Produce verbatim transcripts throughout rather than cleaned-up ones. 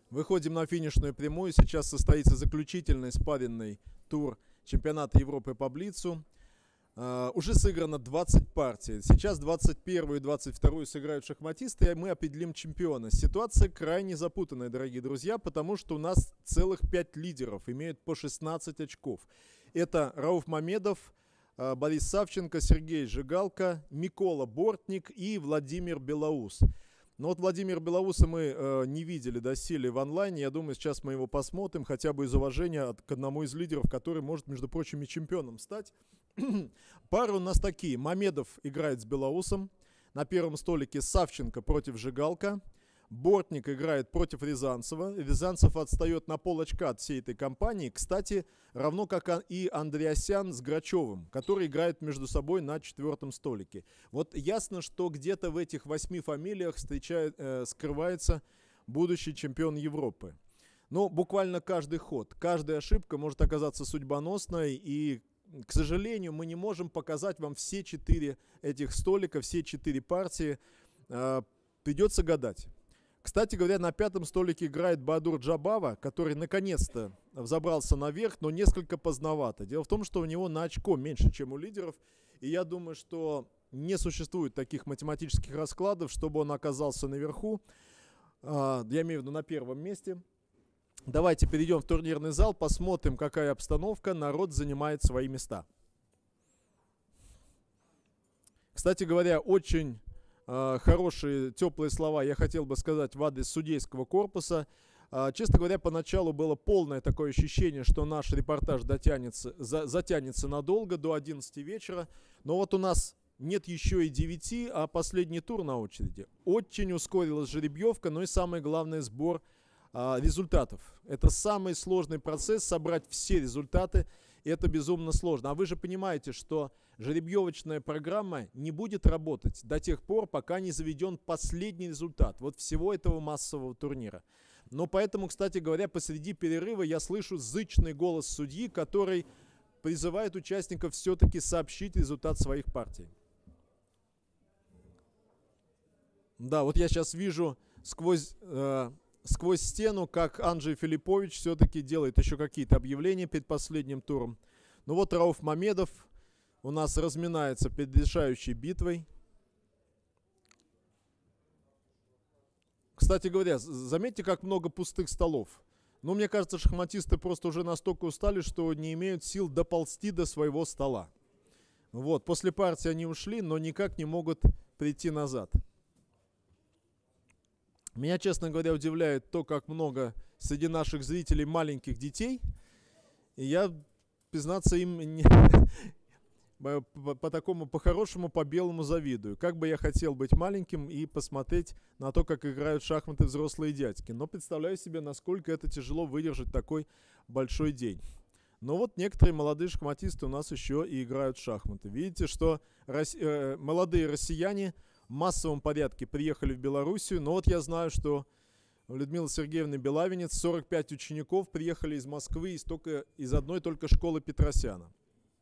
Выходим на финишную прямую. Сейчас состоится заключительный спарринный тур чемпионата Европы по блицу. Uh, уже сыграно двадцать партий. Сейчас двадцать первую и двадцать вторую сыграют шахматисты, и мы определим чемпиона. Ситуация крайне запутанная, дорогие друзья, потому что у нас целых пять лидеров имеют по шестнадцать очков. Это Рауф Мамедов, uh, Борис Савченко, Сергей Жигалко, Микола Бортник и Владимир Белоус. Но вот Владимира Белоуса мы э, не видели доселе в онлайне. Я думаю, сейчас мы его посмотрим, хотя бы из уважения от, к одному из лидеров, который может, между прочим, и чемпионом стать. Пары у нас такие. Мамедов играет с Белоусом. На первом столике Савченко против Жигалко. Бортник играет против Рязанцева. Рязанцев отстает на пол очка от всей этой компании. Кстати, равно как и Андреасян с Грачевым, который играет между собой на четвертом столике. Вот ясно, что где-то в этих восьми фамилиях встречает, э, скрывается будущий чемпион Европы. Но буквально каждый ход, каждая ошибка может оказаться судьбоносной. И, к сожалению, мы не можем показать вам все четыре этих столика, все четыре партии. Э, придется гадать. Кстати говоря, на пятом столике играет Баадур Джабава, который наконец-то взобрался наверх, но несколько поздновато. Дело в том, что у него на очко меньше, чем у лидеров. И я думаю, что не существует таких математических раскладов, чтобы он оказался наверху. Я имею в виду на первом месте. Давайте перейдем в турнирный зал, посмотрим, какая обстановка. Народ занимает свои места. Кстати говоря, очень... хорошие, теплые слова я хотел бы сказать в адрес судейского корпуса. Честно говоря, поначалу было полное такое ощущение, что наш репортаж дотянется, за, затянется надолго, до одиннадцати вечера. Но вот у нас нет еще и девяти, а последний тур на очереди. Очень ускорилась жеребьевка, но и самое главное — сбор а, результатов. Это самый сложный процесс — собрать все результаты. И это безумно сложно. А вы же понимаете, что жеребьевочная программа не будет работать до тех пор, пока не заведен последний результат вот всего этого массового турнира. Но поэтому, кстати говоря, посреди перерыва я слышу зычный голос судьи, который призывает участников все-таки сообщить результат своих партий. Да, вот я сейчас вижу сквозь... Э, Сквозь стену, как Анджей Филиппович все-таки делает еще какие-то объявления перед последним туром. Ну вот Рауф Мамедов у нас разминается перед решающей битвой. Кстати говоря, заметьте, как много пустых столов. Ну, мне кажется, шахматисты просто уже настолько устали, что не имеют сил доползти до своего стола. Вот, после партии они ушли, но никак не могут прийти назад. Меня, честно говоря, удивляет то, как много среди наших зрителей маленьких детей. И я, признаться, им не, по, по, по такому, по-хорошему, по-белому завидую. Как бы я хотел быть маленьким и посмотреть на то, как играют в шахматы взрослые дядьки. Но представляю себе, насколько это тяжело выдержать такой большой день. Но вот некоторые молодые шахматисты у нас еще и играют в шахматы. Видите, что рос, э, молодые россияне в массовом порядке приехали в Белоруссию. Но вот я знаю, что у Людмилы Сергеевны Белавинец сорок пять учеников приехали из Москвы из, только, из одной только школы Петросяна.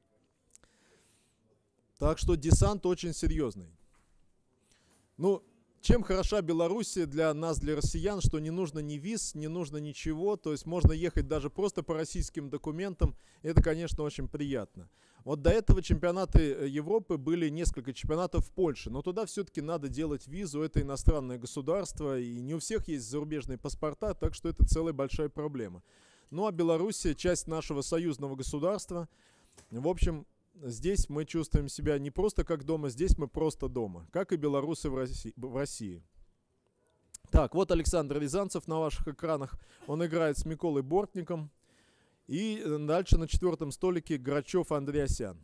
Так что десант очень серьезный. Ну, чем хороша Белоруссия для нас, для россиян, что не нужно ни виз, не нужно ничего, то есть можно ехать даже просто по российским документам, это, конечно, очень приятно. Вот до этого чемпионаты Европы были несколько чемпионатов в Польше, но туда все-таки надо делать визу, это иностранное государство, и не у всех есть зарубежные паспорта, так что это целая большая проблема. Ну а Белоруссия — часть нашего союзного государства, в общем... Здесь мы чувствуем себя не просто как дома, здесь мы просто дома, как и белорусы в России. В России. Так, вот Александр Рязанцев на ваших экранах. Он играет с Миколой Бортником. И дальше на четвертом столике Грачев Андреасян.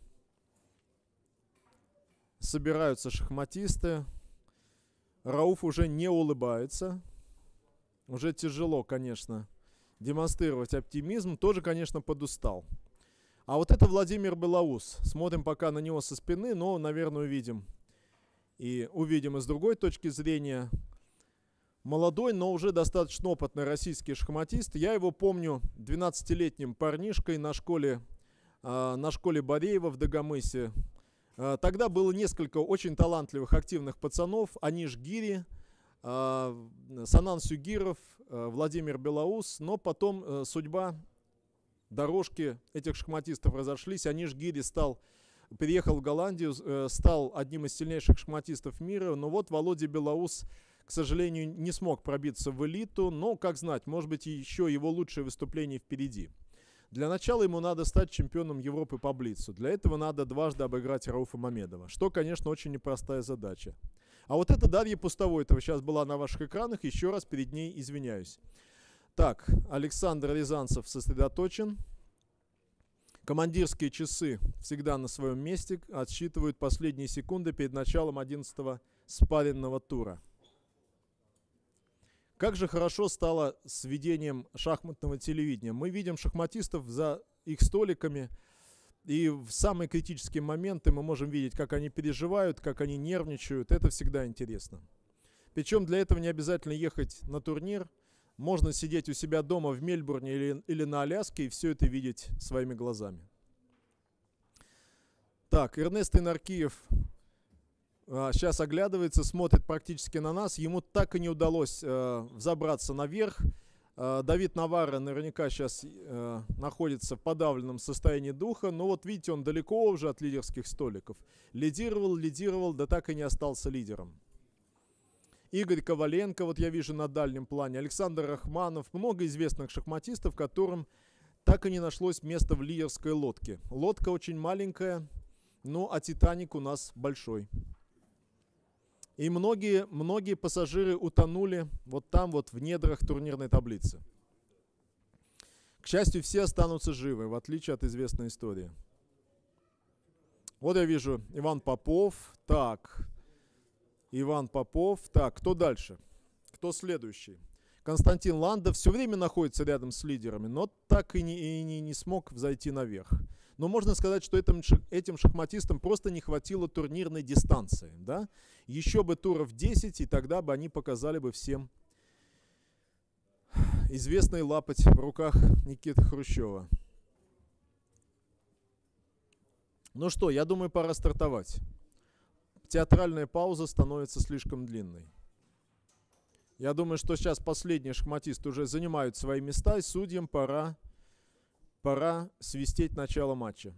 Собираются шахматисты. Рауф уже не улыбается. Уже тяжело, конечно, демонстрировать оптимизм. Тоже, конечно, подустал. А вот это Владимир Белоус. Смотрим пока на него со спины, но, наверное, увидим. И увидим и с другой точки зрения. Молодой, но уже достаточно опытный российский шахматист. Я его помню двенадцатилетним парнишкой на школе, э, на школе Бореева в Дагомысе. Э, тогда было несколько очень талантливых, активных пацанов. Аниш Гири, Санан Сюгиров, Владимир Белоус, но потом судьба, дорожки этих шахматистов разошлись. Аниш Гири стал, переехал в Голландию, стал одним из сильнейших шахматистов мира, но вот Володя Белоус, к сожалению, не смог пробиться в элиту, но, как знать, может быть, еще его лучшее выступление впереди. Для начала ему надо стать чемпионом Европы по блицу. Для этого надо дважды обыграть Рауфа Мамедова, что, конечно, очень непростая задача. А вот это Дарья Пустовойтова сейчас была на ваших экранах, еще раз перед ней извиняюсь. Так, Александр Рязанцев сосредоточен. Командирские часы всегда на своем месте, отсчитывают последние секунды перед началом одиннадцатого спарринного тура. Как же хорошо стало с ведением шахматного телевидения. Мы видим шахматистов за их столиками, и в самые критические моменты мы можем видеть, как они переживают, как они нервничают. Это всегда интересно. Причем для этого не обязательно ехать на турнир. Можно сидеть у себя дома в Мельбурне или, или на Аляске и все это видеть своими глазами. Так, Эрнест Инаркиев а, сейчас оглядывается, смотрит практически на нас. Ему так и не удалось а, взобраться наверх. А, Давид Наварро наверняка сейчас а, находится в подавленном состоянии духа. Но вот видите, он далеко уже от лидерских столиков. Лидировал, лидировал, да так и не остался лидером. Игорь Коваленко, вот я вижу на дальнем плане, Александр Рахманов, много известных шахматистов, которым так и не нашлось места в лидерской лодке. Лодка очень маленькая, ну а Титаник у нас большой. И многие, многие пассажиры утонули вот там вот в недрах турнирной таблицы. К счастью, все останутся живы, в отличие от известной истории. Вот я вижу Иван Попов, так... Иван Попов. Так, кто дальше? Кто следующий? Константин Ланда все время находится рядом с лидерами, но так и не, и не, не смог взойти наверх. Но можно сказать, что этим, этим шахматистам просто не хватило турнирной дистанции. Да? Еще бы туров десять, и тогда бы они показали бы всем известный лапоть в руках Никиты Хрущева. Ну что, я думаю, пора стартовать. Театральная пауза становится слишком длинной. Я думаю, что сейчас последние шахматисты уже занимают свои места, и судьям пора, пора свистеть начало матча.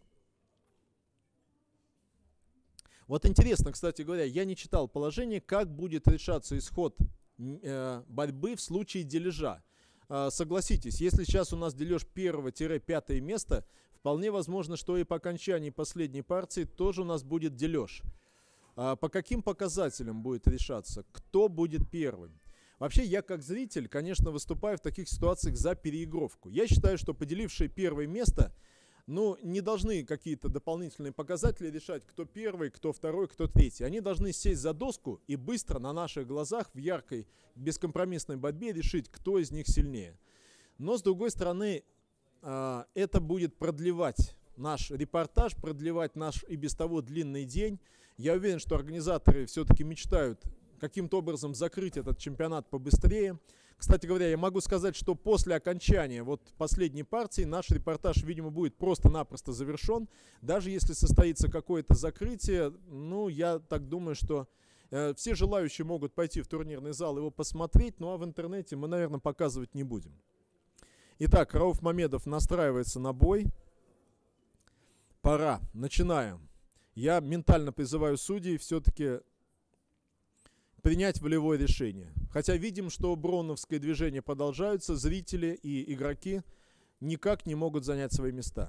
Вот интересно, кстати говоря, я не читал положение, как будет решаться исход э, борьбы в случае дележа. Э, согласитесь, если сейчас у нас дележ первое-пятое место, вполне возможно, что и по окончании последней партии тоже у нас будет дележ. По каким показателям будет решаться, кто будет первым? Вообще, я как зритель, конечно, выступаю в таких ситуациях за переигровку. Я считаю, что поделившие первое место, ну, не должны какие-то дополнительные показатели решать, кто первый, кто второй, кто третий. Они должны сесть за доску и быстро на наших глазах в яркой, бескомпромиссной борьбе решить, кто из них сильнее. Но, с другой стороны, это будет продлевать наш репортаж, продлевать наш и без того длинный день. Я уверен, что организаторы все-таки мечтают каким-то образом закрыть этот чемпионат побыстрее. Кстати говоря, я могу сказать, что после окончания вот последней партии наш репортаж, видимо, будет просто-напросто завершен. Даже если состоится какое-то закрытие, ну, я так думаю, что э, все желающие могут пойти в турнирный зал его посмотреть, ну а в интернете мы, наверное, показывать не будем. Итак, Рауф Мамедов настраивается на бой. Пора, начинаем. Я ментально призываю судей все-таки принять волевое решение. Хотя видим, что броуновское движение продолжаются, зрители и игроки никак не могут занять свои места.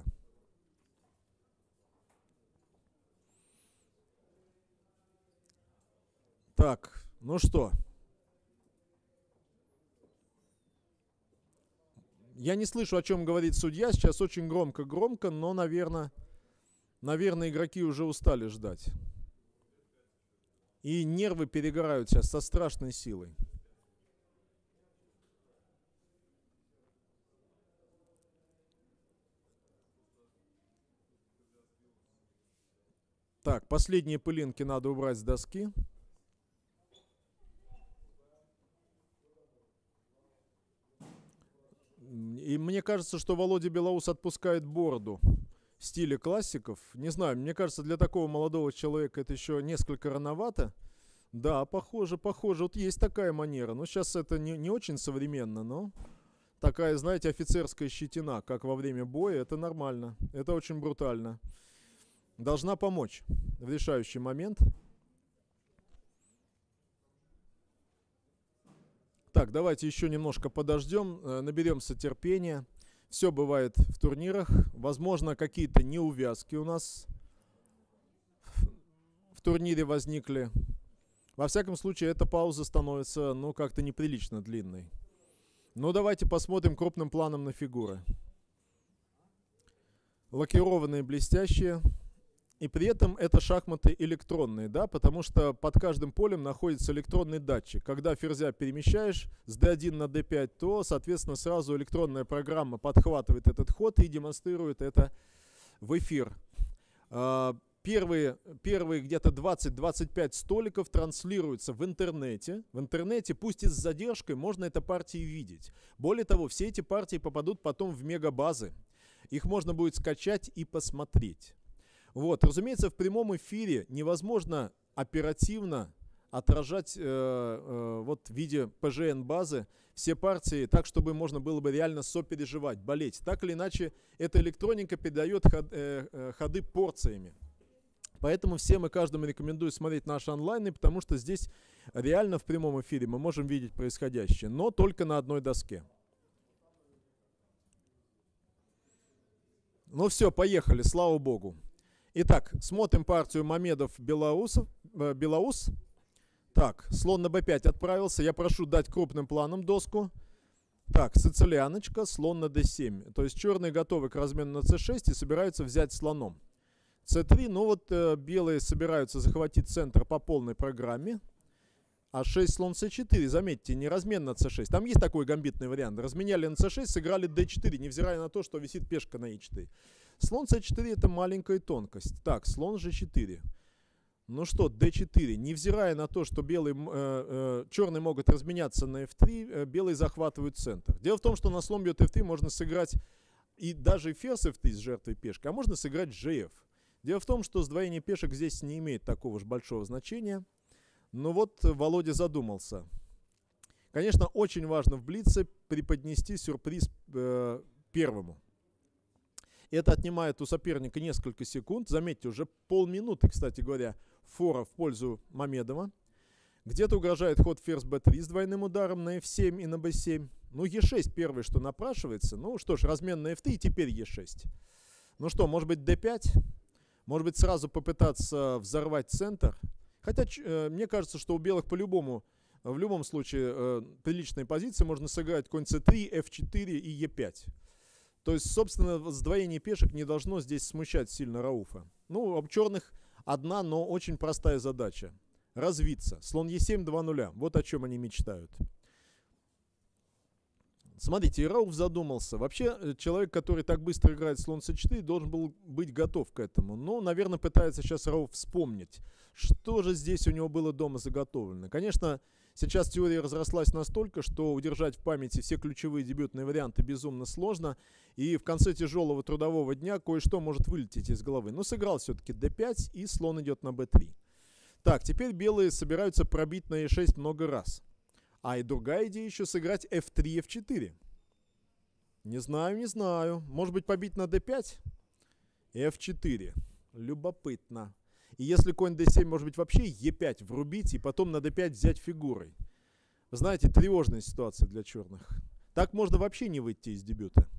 Так, ну что. Я не слышу, о чем говорит судья. Сейчас очень громко-громко, но, наверное... Наверное, игроки уже устали ждать. И нервы перегорают сейчас со страшной силой. Так, последние пылинки надо убрать с доски. И мне кажется, что Володя Белоус отпускает бороду в стиле классиков. Не знаю, мне кажется, для такого молодого человека это еще несколько рановато. Да, похоже, похоже. Вот есть такая манера. Но сейчас это не, не очень современно, но такая, знаете, офицерская щетина, как во время боя, это нормально. Это очень брутально. Должна помочь в решающий момент. Так, давайте еще немножко подождем, наберемся терпения. Все бывает в турнирах. Возможно, какие-то неувязки у нас в турнире возникли. Во всяком случае, эта пауза становится, ну, как-то неприлично длинной. Ну, давайте посмотрим крупным планом на фигуры. Лакированные, блестящие. И при этом это шахматы электронные, да, потому что под каждым полем находится электронный датчик. Когда ферзя перемещаешь с дэ один на дэ пять, то, соответственно, сразу электронная программа подхватывает этот ход и демонстрирует это в эфир. Первые, первые где-то двадцать-двадцать пять столиков транслируются в интернете. В интернете, пусть и с задержкой, можно это партии видеть. Более того, все эти партии попадут потом в мегабазы. Их можно будет скачать и посмотреть. Вот, разумеется, в прямом эфире невозможно оперативно отражать э, э, вот в виде пэ жэ эн-базы все партии так, чтобы можно было бы реально сопереживать, болеть. Так или иначе, эта электроника передает ход, э, э, ходы порциями. Поэтому всем и каждому рекомендую смотреть наши онлайны, потому что здесь реально в прямом эфире мы можем видеть происходящее, но только на одной доске. Ну все, поехали, слава богу. Итак, смотрим партию Мамедов-Белаус. Белаус. Так, слон на бэ пять отправился. Я прошу дать крупным планом доску. Так, сицилианочка, слон на дэ семь. То есть черные готовы к размену на цэ шесть и собираются взять слоном. цэ три, ну вот э, белые собираются захватить центр по полной программе. а шесть, слон цэ четыре, заметьте, не размен на цэ шесть. Там есть такой гамбитный вариант. Разменяли на цэ шесть, сыграли дэ четыре, невзирая на то, что висит пешка на и четыре. Слон цэ четыре это маленькая тонкость. Так, слон жэ четыре. Ну что, дэ четыре. Невзирая на то, что белые, э, э, черные могут разменяться на эф три, э, белые захватывают центр. Дело в том, что на слон бьет эф три можно сыграть и даже ферзь эф три с жертвой пешки, а можно сыграть жэ эф. Дело в том, что сдвоение пешек здесь не имеет такого же большого значения. Но вот Володя задумался. Конечно, очень важно в блице преподнести сюрприз э, первому. Это отнимает у соперника несколько секунд. Заметьте, уже полминуты, кстати говоря, фора в пользу Мамедова. Где-то угрожает ход ферзь бэ три с двойным ударом на эф семь и на бэ семь. Ну, е шесть первое, что напрашивается. Ну что ж, размен на эф три и теперь е шесть. Ну что, может быть дэ пять? Может быть сразу попытаться взорвать центр? Хотя э, мне кажется, что у белых по-любому, в любом случае, э, приличные позиции можно сыграть конь цэ три, эф четыре и е пять. То есть, собственно, сдвоение пешек не должно здесь смущать сильно Рауфа. Ну, у черных одна, но очень простая задача. Развиться. Слон е семь, два нуля. Вот о чем они мечтают. Смотрите, и Рауф задумался. Вообще, человек, который так быстро играет слон цэ четыре, должен был быть готов к этому. Но, наверное, пытается сейчас Рауф вспомнить, что же здесь у него было дома заготовлено. Конечно, сейчас теория разрослась настолько, что удержать в памяти все ключевые дебютные варианты безумно сложно. И в конце тяжелого трудового дня кое-что может вылететь из головы. Но сыграл все-таки дэ пять, и слон идет на бэ три. Так, теперь белые собираются пробить на е шесть много раз. А и другая идея еще сыграть эф три, эф четыре. Не знаю, не знаю. Может быть, побить на дэ пять? эф четыре. Любопытно. И если конь дэ семь, может быть, вообще е пять врубить и потом на дэ пять взять фигурой. Вы знаете, тревожная ситуация для черных. Так можно вообще не выйти из дебюта.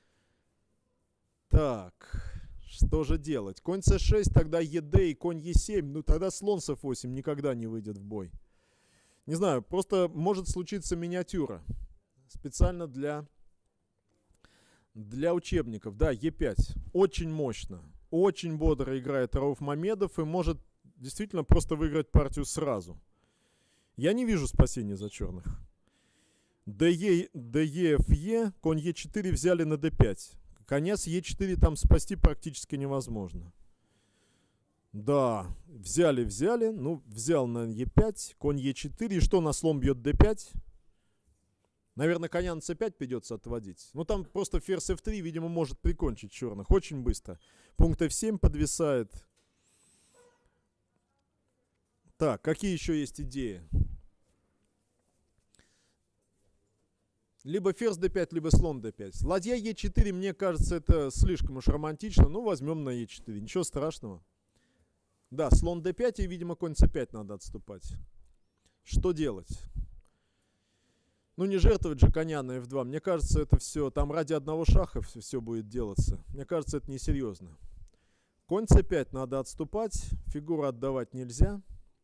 Так, что же делать? Конь цэ шесть, тогда ед и конь е семь. Ну, тогда слон с эф восемь никогда не выйдет в бой. Не знаю, просто может случиться миниатюра. Специально для, для учебников. Да, е пять. Очень мощно. Очень бодро играет Рауф Мамедов и может действительно просто выиграть партию сразу. Я не вижу спасения за черных. ДЕ, ДЕ, ФЕ, конь е четыре взяли на дэ пять. Коня с е четыре там спасти практически невозможно. Да, взяли-взяли, ну, взял на е пять, конь е четыре, и что на слон бьет дэ пять? Наверное, коня на цэ пять придется отводить. Ну, там просто ферзь эф три, видимо, может прикончить черных очень быстро. Пункт эф семь подвисает. Так, какие еще есть идеи? Либо ферзь дэ пять, либо слон дэ пять. Ладья е четыре, мне кажется, это слишком уж романтично. Ну, возьмем на е четыре. Ничего страшного. Да, слон дэ пять, и, видимо, конь цэ пять надо отступать. Что делать? Ну, не жертвовать же коня на эф два. Мне кажется, это все, там ради одного шаха все, все будет делаться. Мне кажется, это несерьезно. Конь цэ пять надо отступать, фигуру отдавать нельзя.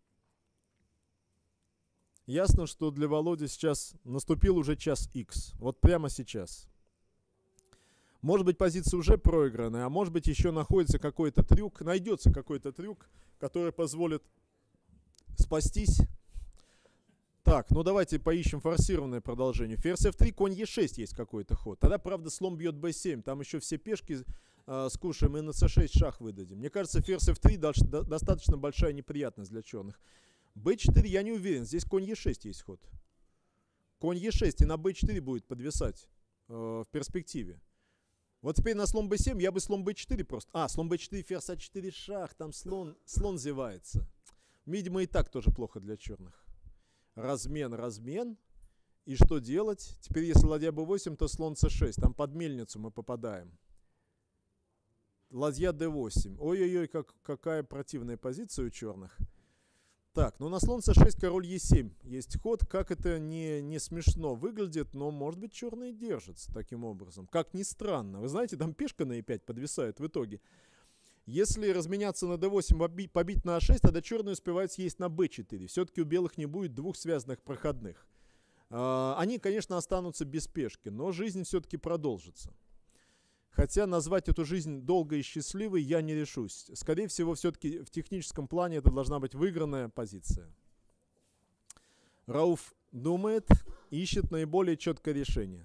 Ясно, что для Володи сейчас наступил уже час икс. Вот прямо сейчас. Может быть, позиция уже проигранная, а может быть, еще находится какой-то трюк, найдется какой-то трюк, который позволит спастись. Так, ну давайте поищем форсированное продолжение. Ферзь эф три, конь е шесть есть какой-то ход. Тогда, правда, слон бьет бэ семь. Там еще все пешки э, скушаем и на цэ шесть шах выдадим. Мне кажется, ферзь эф три до, до, достаточно большая неприятность для черных. бэ четыре я не уверен. Здесь конь е шесть есть ход. Конь е шесть и на бэ четыре будет подвисать э, в перспективе. Вот теперь на слон бэ семь я бы слон бэ четыре просто... А, слон бэ четыре, ферзь а четыре шах. Там слон, слон зевается. Видимо, и так тоже плохо для черных. Размен, размен. И что делать? Теперь, если ладья бэ восемь, то слон цэ шесть. Там под мельницу мы попадаем. Ладья дэ восемь. Ой-ой-ой, как, какая противная позиция у черных. Так, ну на слон цэ шесть, король е семь есть ход. Как это не, не смешно выглядит, но, может быть, черные держатся таким образом. Как ни странно. Вы знаете, там пешка на е пять подвисает в итоге. Если разменяться на дэ восемь, побить на а шесть, тогда черные успевают съесть на бэ четыре. Все-таки у белых не будет двух связанных проходных. Они, конечно, останутся без пешки, но жизнь все-таки продолжится. Хотя назвать эту жизнь долгой и счастливой я не решусь. Скорее всего, все-таки в техническом плане это должна быть выигранная позиция. Рауф думает, ищет наиболее четкое решение.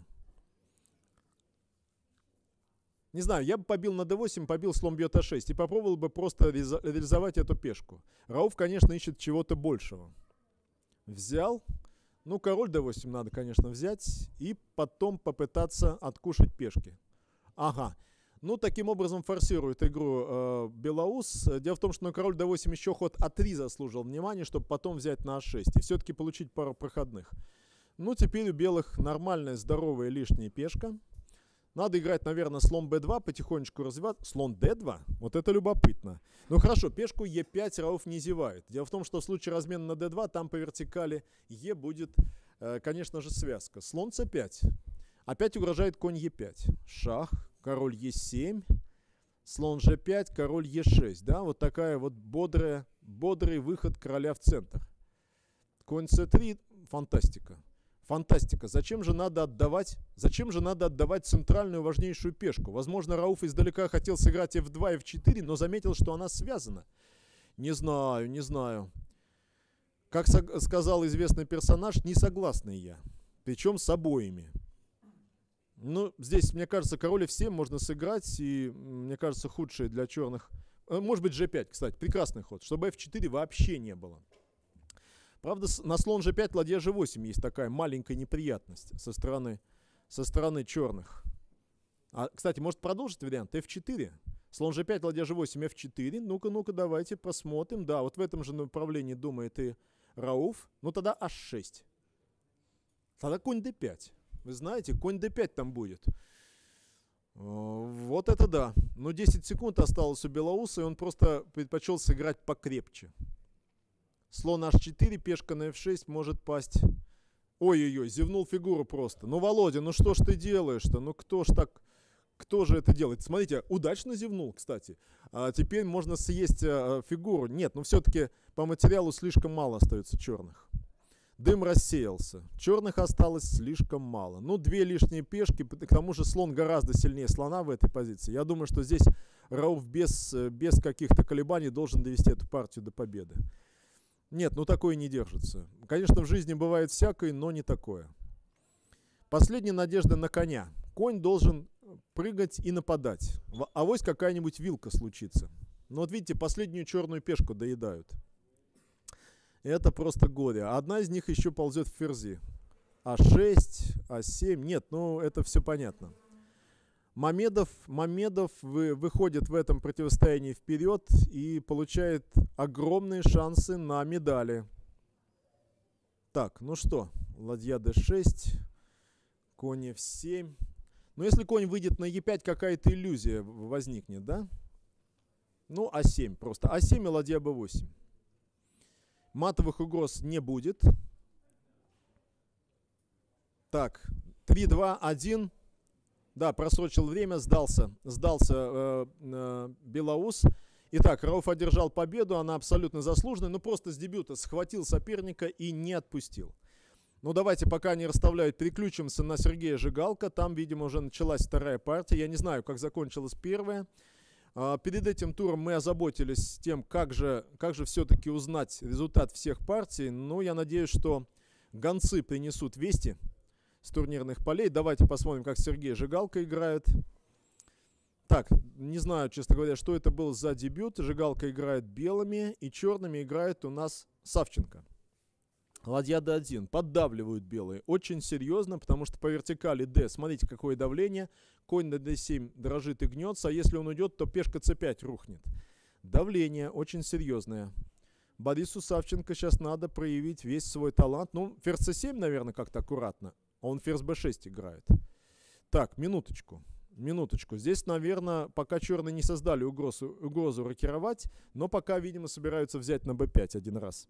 Не знаю, я бы побил на дэ восемь, побил слон бьет а шесть и попробовал бы просто реализовать эту пешку. Рауф, конечно, ищет чего-то большего. Взял. Ну, король дэ восемь надо, конечно, взять и потом попытаться откушать пешки. Ага. Ну, таким образом форсирует игру э, Белоус. Дело в том, что на король дэ восемь еще ход а три заслужил внимание, чтобы потом взять на а шесть и все-таки получить пару проходных. Ну, теперь у белых нормальная, здоровая лишняя пешка. Надо играть, наверное, слон бэ два, потихонечку развивать. Слон дэ два? Вот это любопытно. Ну хорошо, пешку е пять Рауф не зевает. Дело в том, что в случае размена на дэ два, там по вертикали е будет, э, конечно же, связка. Слон цэ пять. Опять угрожает конь е пять. Шах, король е семь, слон жэ пять, король е шесть. Да, вот такая вот бодрая, бодрый выход короля в центр. Конь цэ три, фантастика. Фантастика. Зачем же надо отдавать, зачем же надо отдавать центральную важнейшую пешку? Возможно, Рауф издалека хотел сыграть эф два, эф четыре, но заметил, что она связана. Не знаю, не знаю. Как сказал известный персонаж, не согласный я. Причем с обоими. Ну, здесь, мне кажется, король эф семь можно сыграть, и, мне кажется, худшее для черных. Может быть, жэ пять, кстати, прекрасный ход, чтобы эф четыре вообще не было. Правда, на слон жэ пять, ладья жэ восемь есть такая маленькая неприятность со стороны, со стороны черных. А, кстати, может продолжить вариант эф четыре? Слон жэ пять, ладья жэ восемь, эф четыре. Ну-ка, ну-ка, давайте посмотрим. Да, вот в этом же направлении думает и Рауф. Ну тогда аш шесть. Тогда конь дэ пять. Вы знаете, конь дэ пять там будет. Вот это да. Ну, десять секунд осталось у Белоуса, и он просто предпочел сыграть покрепче. Слон аш четыре, пешка на эф шесть может пасть. Ой-ой-ой, зевнул фигуру просто. Ну, Володя, ну что ж ты делаешь-то? Ну, кто ж так... Кто же это делает? Смотрите, удачно зевнул, кстати. А теперь можно съесть а, фигуру. Нет, ну все-таки по материалу слишком мало остается черных. Дым рассеялся. Черных осталось слишком мало. Ну, две лишние пешки. К тому же слон гораздо сильнее слона в этой позиции. Я думаю, что здесь Рауф без, без каких-то колебаний должен довести эту партию до победы. Нет, ну такое не держится. Конечно, в жизни бывает всякое, но не такое. Последняя надежда на коня. Конь должен прыгать и нападать. Авось какая-нибудь вилка случится. Но вот видите, последнюю черную пешку доедают. Это просто горе. Одна из них еще ползет в ферзи. а шесть, а семь. Нет, ну это все понятно. Мамедов, Мамедов вы, выходит в этом противостоянии вперед и получает огромные шансы на медали. Так, ну что, ладья дэ шесть, конь эф семь. Но если конь выйдет на е пять, какая-то иллюзия возникнет, да? Ну, а семь просто. а семь и ладья бэ восемь. Матовых угроз не будет. Так, три, два, один. Да, просрочил время, сдался, сдался э, э, Белоус. Итак, Рауф одержал победу, она абсолютно заслуженная, но просто с дебюта схватил соперника и не отпустил. Ну давайте, пока они расставляют, переключимся на Сергея Жигалко. Там, видимо, уже началась вторая партия. Я не знаю, как закончилась первая. А, перед этим туром мы озаботились тем, как же, как же все-таки узнать результат всех партий. Ну, я надеюсь, что гонцы принесут вести с турнирных полей. Давайте посмотрим, как Сергей Жигалко играет. Так, не знаю, честно говоря, что это был за дебют. Жигалко играет белыми, и черными играет у нас Савченко. Ладья дэ один. Поддавливают белые. Очень серьезно, потому что по вертикали D, смотрите, какое давление. Конь на дэ семь дрожит и гнется, а если он уйдет, то пешка цэ пять рухнет. Давление очень серьезное. Борису Савченко сейчас надо проявить весь свой талант. Ну, ферзь цэ семь, наверное, как-то аккуратно. А он ферзь бэ шесть играет. Так, минуточку. Минуточку. Здесь, наверное, пока черные не создали угрозу, угрозу рокировать, но пока, видимо, собираются взять на бэ пять один раз.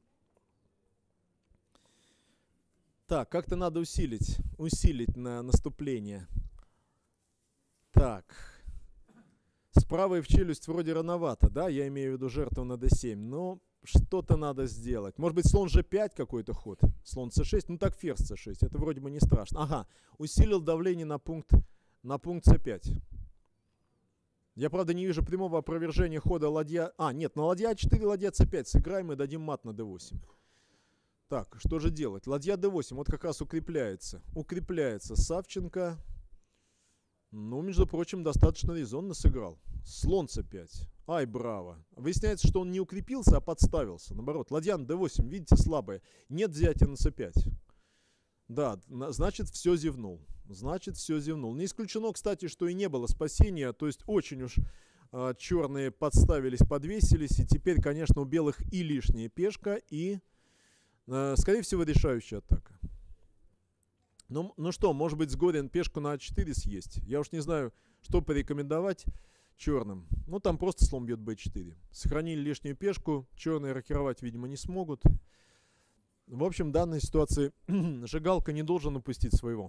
Так, как-то надо усилить, усилить на наступление. Так. Справа и в челюсть вроде рановато, да? Я имею в виду жертву на дэ семь, но что-то надо сделать. Может быть, слон жэ пять какой-то ход? Слон цэ шесть? Ну так, ферзь цэ шесть. Это вроде бы не страшно. Ага, усилил давление на пункт, на пункт цэ пять. Я, правда, не вижу прямого опровержения хода ладья... А, нет, на ладья а четыре, ладья цэ пять сыграем и дадим мат на дэ восемь. Так, что же делать? Ладья дэ восемь, вот как раз укрепляется. Укрепляется Савченко. Ну, между прочим, достаточно резонно сыграл. Слон цэ пять. Ай, браво. Выясняется, что он не укрепился, а подставился. Наоборот, ладья на дэ восемь, видите, слабая. Нет взятия на цэ пять. Да, значит, все зевнул. Значит, все зевнул. Не исключено, кстати, что и не было спасения. То есть очень уж э, черные подставились, подвесились. И теперь, конечно, у белых и лишняя пешка, и, э, скорее всего, решающая атака. Ну, ну что, может быть, Сгорин пешку на а четыре съесть? Я уж не знаю, что порекомендовать черным. Ну, там просто слон бьет бэ четыре. Сохранили лишнюю пешку. Черные рокировать, видимо, не смогут. В общем, в данной ситуации Жигалко не должен упустить своего.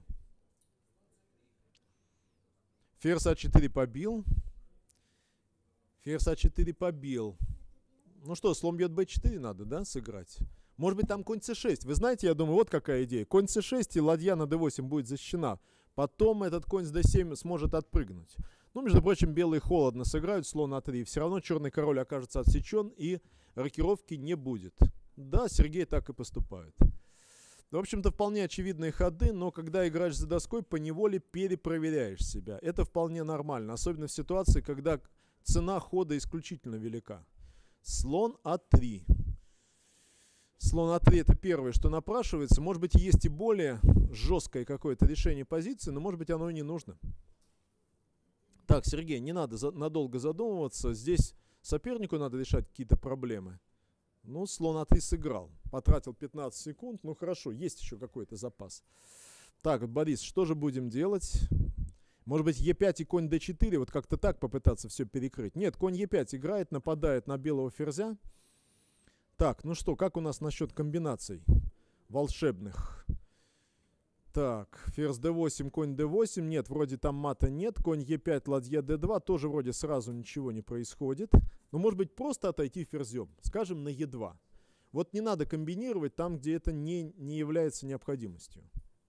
Ферзь а четыре побил. Ферзь а четыре побил. Ну что, слон бьет бэ четыре надо, да, сыграть? Может быть, там конь цэ шесть. Вы знаете, я думаю, вот какая идея. Конь цэ шесть и ладья на дэ восемь будет защищена. Потом этот конь с дэ семь сможет отпрыгнуть. Ну, между прочим, белые холодно сыграют слон а три. Все равно черный король окажется отсечен и рокировки не будет. Да, Сергей так и поступает. В общем-то, вполне очевидные ходы, но когда играешь за доской, поневоле перепроверяешь себя. Это вполне нормально, особенно в ситуации, когда цена хода исключительно велика. Слон а три. Слон а три это первое, что напрашивается. Может быть, есть и более жесткое какое-то решение позиции, но может быть оно и не нужно. Так, Сергей, не надо за надолго задумываться. Здесь сопернику надо решать какие-то проблемы. Ну, слон а три сыграл. Потратил пятнадцать секунд. Ну, хорошо, есть еще какой-то запас. Так, Борис, что же будем делать? Может быть, е пять и конь дэ четыре, вот как-то так попытаться все перекрыть. Нет, конь е пять играет, нападает на белого ферзя. Так, ну что, как у нас насчет комбинаций волшебных? Так, ферзь дэ восемь, конь дэ восемь. Нет, вроде там мата нет. Конь е пять, ладья дэ два. Тоже вроде сразу ничего не происходит. Но может быть просто отойти ферзем. Скажем, на е два. Вот не надо комбинировать там, где это не, не является необходимостью.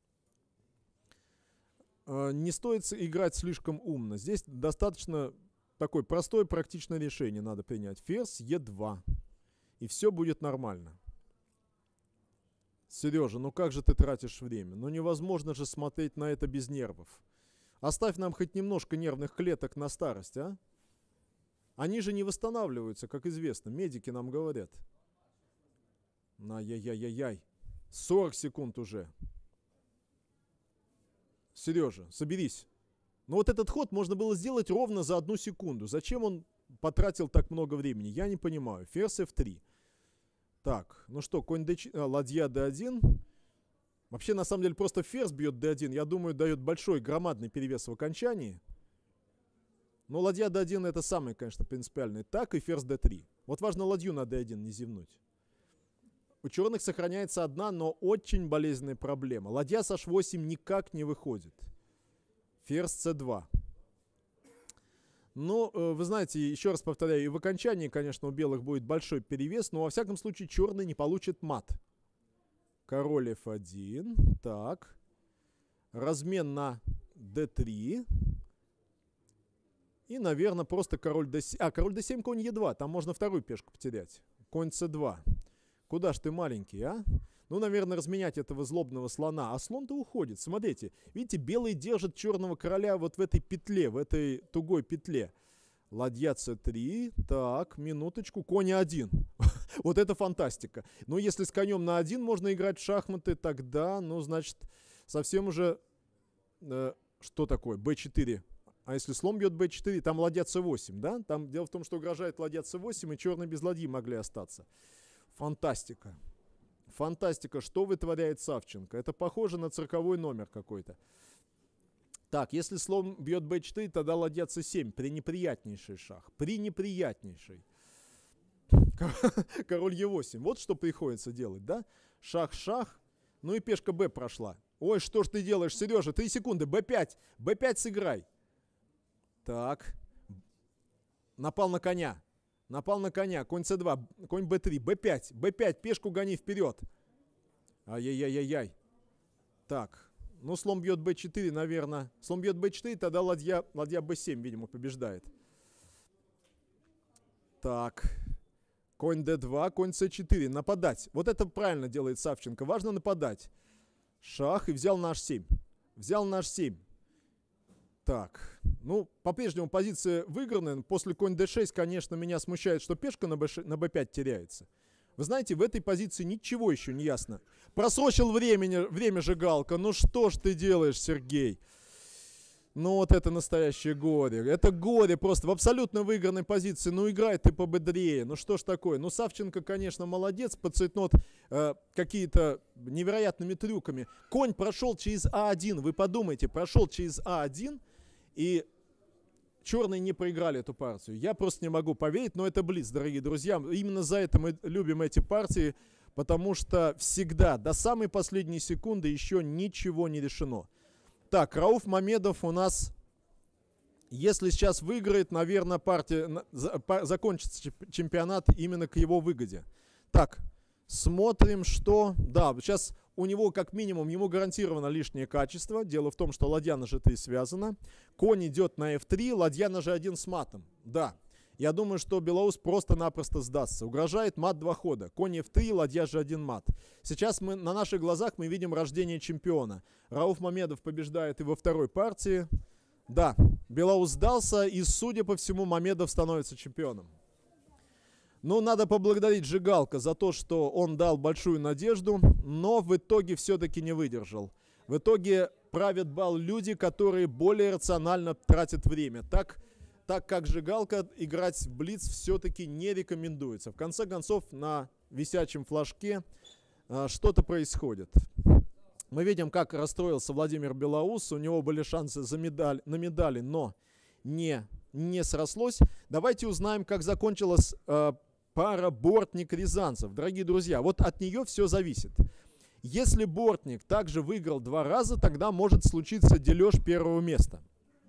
Э, не стоит играть слишком умно. Здесь достаточно такое простое практичное решение надо принять. Ферзь е два. И все будет нормально. Сережа, ну как же ты тратишь время? Ну невозможно же смотреть на это без нервов. Оставь нам хоть немножко нервных клеток на старость, а? Они же не восстанавливаются, как известно. Медики нам говорят. Ай-яй-яй-яй-яй. сорок секунд уже. Сережа, соберись. Но вот этот ход можно было сделать ровно за одну секунду. Зачем он потратил так много времени? Я не понимаю. Ферзь эф три. Так, ну что, конь дэ четыре, а, ладья дэ один. Вообще, на самом деле, просто ферзь бьет дэ один. Я думаю, дает большой, громадный перевес в окончании. Но ладья дэ один это самое, конечно, принципиальное. Так и ферзь дэ три. Вот важно ладью на дэ один не зевнуть. У черных сохраняется одна, но очень болезненная проблема. Ладья с аш восемь никак не выходит. Ферзь цэ два. Ну, вы знаете, еще раз повторяю, и в окончании, конечно, у белых будет большой перевес, но во всяком случае черный не получит мат. Король эф один. Так. Размен на дэ три. И, наверное, просто король дэ семь. А, король дэ семь, конь е два. Там можно вторую пешку потерять. Конь цэ два. Куда ж ты маленький, а? Ну, наверное, разменять этого злобного слона. А слон-то уходит. Смотрите, видите, белый держит черного короля вот в этой петле, в этой тугой петле. Ладья цэ три. Так, минуточку. Конь а один. Вот это фантастика. Но если с конем на один можно играть в шахматы, тогда, ну, значит, совсем уже... Э, что такое? бэ четыре. А если слон бьет бэ четыре, там ладья цэ восемь, да? Там дело в том, что угрожает ладья цэ восемь, и черные без ладьи могли остаться. Фантастика. Фантастика, что вытворяет Савченко. Это похоже на цирковой номер какой-то. Так, если слон бьет бэ четыре, тогда ладья цэ семь. Пренеприятнейший шах. Пренеприятнейший. Король е восемь. Вот что приходится делать, да? Шах-шах. Ну и пешка бэ прошла. Ой, что ж ты делаешь, Сережа? Три секунды. бэ пять. бэ пять сыграй. Так. Напал на коня. Напал на коня. Конь цэ два. Конь бэ три. бэ пять. бэ пять. Пешку гони вперед. Ай-яй-яй-яй-яй. Так. Ну, слон бьет бэ четыре, наверное. Слон бьет бэ четыре, тогда ладья, ладья бэ семь, видимо, побеждает. Так. Конь дэ два. Конь цэ четыре. Нападать. Вот это правильно делает Савченко. Важно нападать. Шах и взял на аш семь. Взял на аш семь. Так, ну, по-прежнему позиция выигранная. После конь дэ шесть, конечно, меня смущает, что пешка на бэ пять теряется. Вы знаете, в этой позиции ничего еще не ясно. Просрочил времени, время Жигалка. Ну что ж ты делаешь, Сергей? Ну вот это настоящее горе. Это горе просто в абсолютно выигранной позиции. Ну играй ты пободрее. Ну что ж такое? Ну Савченко, конечно, молодец. Подцветнот э, какие-то невероятными трюками. Конь прошел через а один. Вы подумайте, прошел через а один. И черные не проиграли эту партию. Я просто не могу поверить, но это блиц, дорогие друзья. Именно за это мы любим эти партии, потому что всегда, до самой последней секунды еще ничего не решено. Так, Рауф Мамедов у нас, если сейчас выиграет, наверное, партия, закончится чемпионат именно к его выгоде. Так, смотрим, что... Да, сейчас у него как минимум, ему гарантировано лишнее качество. Дело в том, что ладья на жэ три связана. Конь идет на эф три, ладья на жэ один с матом. Да, я думаю, что Белаус просто-напросто сдастся. Угрожает мат два хода. Конь эф три, ладья жэ один мат. Сейчас мы, на наших глазах мы видим рождение чемпиона. Рауф Мамедов побеждает и во второй партии. Да, Белаус сдался, и, судя по всему, Мамедов становится чемпионом. Ну, надо поблагодарить Жигалка за то, что он дал большую надежду, но в итоге все-таки не выдержал. В итоге правят бал люди, которые более рационально тратят время. Так, так как Жигалка, играть в блиц все-таки не рекомендуется. В конце концов, на висячем флажке а, что-то происходит. Мы видим, как расстроился Владимир Белаус. У него были шансы за медаль, на медали, но не, не срослось. Давайте узнаем, как закончилась э, пара Бортник-Рязанцев. Дорогие друзья, вот от нее все зависит. Если Бортник также выиграл два раза, тогда может случиться дележ первого места.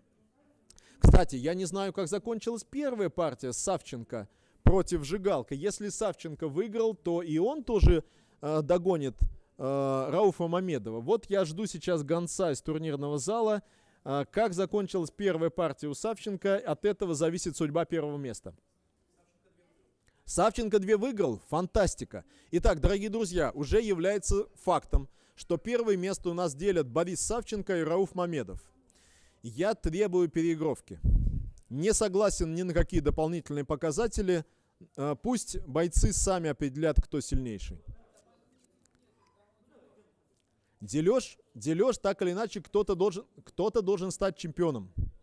Кстати, я не знаю, как закончилась первая партия Савченко против Жигалка. Если Савченко выиграл, то и он тоже э, догонит э, Рауфа Мамедова. Вот я жду сейчас гонца из турнирного зала. Э, как закончилась первая партия у Савченко, от этого зависит судьба первого места. Савченко два выиграл. Фантастика. Итак, дорогие друзья, уже является фактом, что первое место у нас делят Борис Савченко и Рауф Мамедов. Я требую переигровки. Не согласен ни на какие дополнительные показатели. Пусть бойцы сами определят, кто сильнейший. Дележ, дележ так или иначе, кто-то должен, кто-то должен стать чемпионом.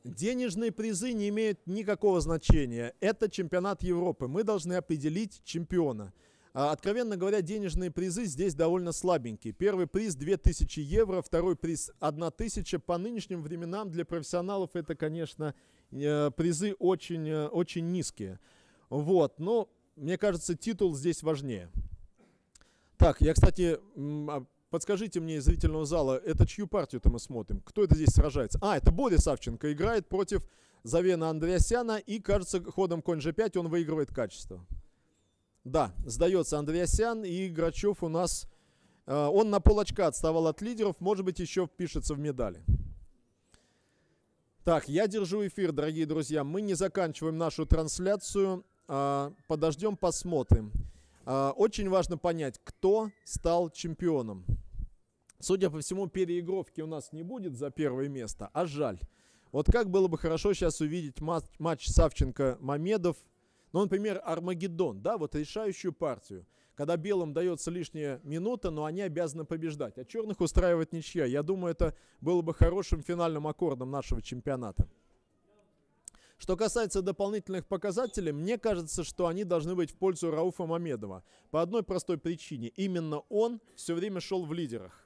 Денежные призы не имеют никакого значения. Это чемпионат Европы. Мы должны определить чемпиона. А, откровенно говоря, денежные призы здесь довольно слабенькие. Первый приз две тысячи евро, второй приз одна тысяча. По нынешним временам для профессионалов это, конечно, призы очень, очень низкие. Вот, но мне кажется, титул здесь важнее. Так, я, кстати, подскажите мне из зрительного зала, это чью партию-то мы смотрим? Кто это здесь сражается? А, это Боря Савченко играет против Завена Андреасяна, и, кажется, ходом конь же пять он выигрывает качество. Да, сдается Андреасян, и Грачев у нас, э, он на полочка отставал от лидеров, может быть, еще впишется в медали. Так, я держу эфир, дорогие друзья, мы не заканчиваем нашу трансляцию, э, подождем, посмотрим. Uh, очень важно понять, кто стал чемпионом. Судя по всему, переигровки у нас не будет за первое место, а жаль. Вот как было бы хорошо сейчас увидеть матч, матч Савченко-Мамедов, ну, например, Армагеддон, да, вот решающую партию, когда белым дается лишняя минута, но они обязаны побеждать, а черных устраивает ничья. Я думаю, это было бы хорошим финальным аккордом нашего чемпионата. Что касается дополнительных показателей, мне кажется, что они должны быть в пользу Рауфа Мамедова. По одной простой причине. Именно он все время шел в лидерах.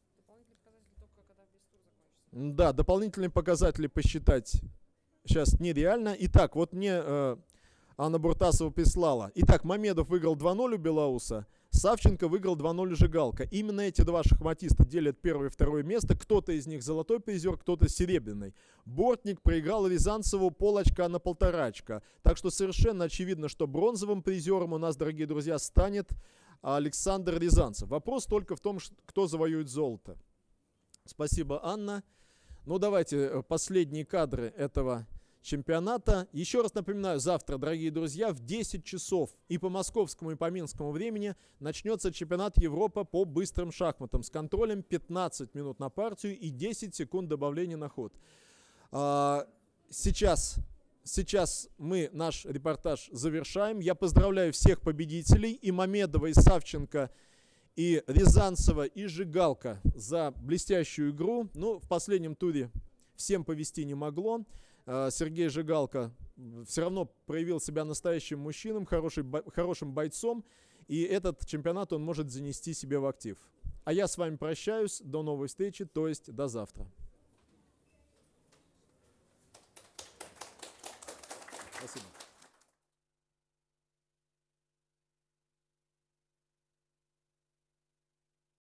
Да, дополнительные показатели посчитать сейчас нереально. Итак, вот мне э, Анна Буртасова прислала. Итак, Мамедов выиграл два ноль у Белауса. Савченко выиграл два ноль у Жигалка. Именно эти два шахматиста делят первое и второе место. Кто-то из них золотой призер, кто-то серебряный. Бортник проиграл Рязанцеву полочка на полтора очка. Так что совершенно очевидно, что бронзовым призером у нас, дорогие друзья, станет Александр Рязанцев. Вопрос только в том, кто завоюет золото. Спасибо, Анна. Ну, давайте последние кадры этого чемпионата. Еще раз напоминаю, завтра, дорогие друзья, в десять часов и по московскому, и по минскому времени начнется чемпионат Европы по быстрым шахматам с контролем пятнадцать минут на партию и десять секунд добавления на ход. Сейчас, сейчас мы наш репортаж завершаем. Я поздравляю всех победителей, и Мамедова, и Савченко, и Рязанцева, и Жигалка за блестящую игру. Ну, в последнем туре всем повезти не могло. Сергей Жигалка все равно проявил себя настоящим мужчином, хороший, хорошим бойцом, и этот чемпионат он может занести себе в актив. А я с вами прощаюсь, до новой встречи, то есть до завтра.